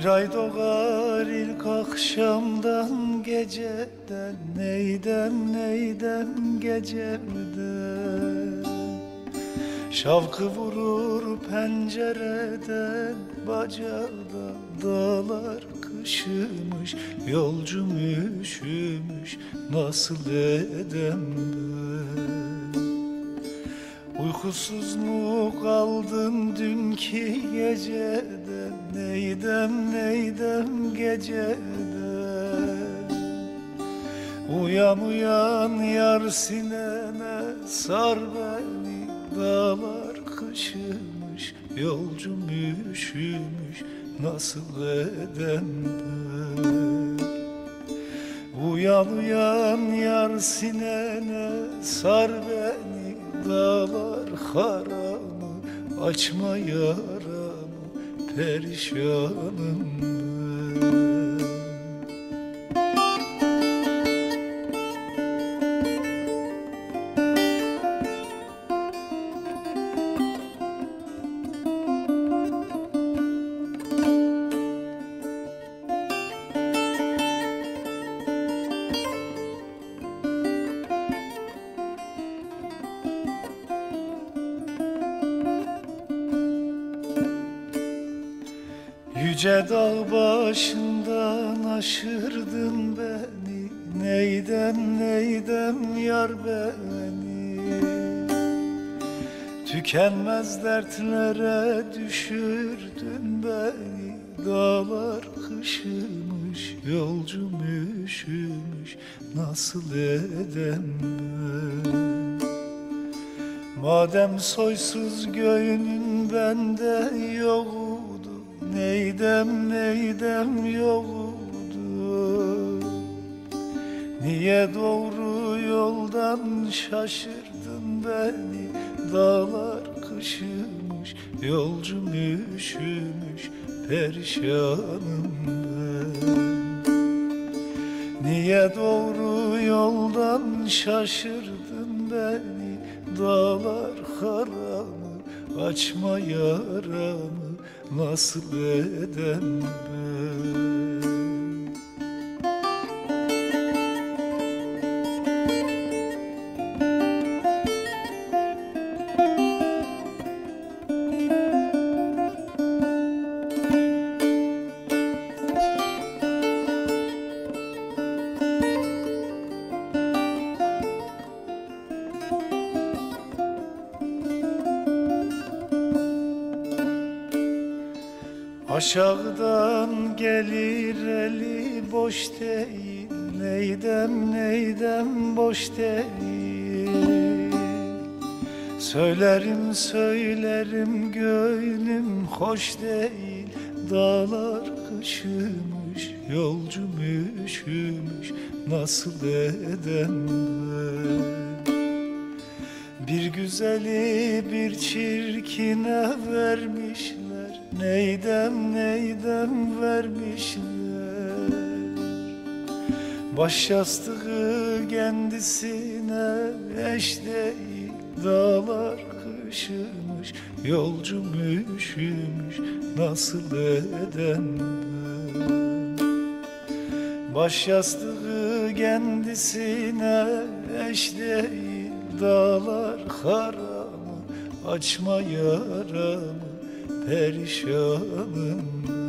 ay doğar ilk akşamdan geceden, neydem geceden. Şavkı vurur pencereden, bacada dağlar kışımış, yolcum üşümüş, nasıl edem ben? Uykusuz mu kaldım dünkü geceden, neydem geceden. Uyan yar sinene, sar beni, dağlar kışımış, yolcum üşümüş, nasıl edem ben? Uyan yar sinene, sar beni, dağlar haramı, açma yaramı, perişanım ben. Yüce dağ başından aşırdın beni, neydem yar beni. Tükenmez dertlere düşürdün beni, dağlar kışımış, yolcum üşümüş, nasıl edem ben? Madem soysuz göğünün bende yoktu, neydem yoktu. Niye doğru yoldan şaşırdın beni, dağlar kışımış, yolcum üşümüş, perişanım ben. Niye doğru yoldan şaşırdın beni, dağlar haramı, açma yaramı, nasıl edem ben? Aşağıdan gelir eli boş değil, neydem boş değil. Söylerim gönlüm hoş değil, dağlar kışımış, yolcum üşümüş, nasıl edem ben? Bir güzeli bir çirkine vermişler, neydem vermişler. Baş yastığı kendisine eş değil, dağlar kışımış, yolcum üşümüş, nasıl edem ben? Baş yastığı kendisine eş değil, dağlar haramı, açma yaramı, perişanım.